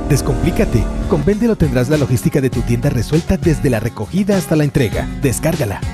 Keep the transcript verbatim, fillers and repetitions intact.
Descomplícate. Con Véndelo tendrás la logística de tu tienda resuelta desde la recogida hasta la entrega. Descárgala.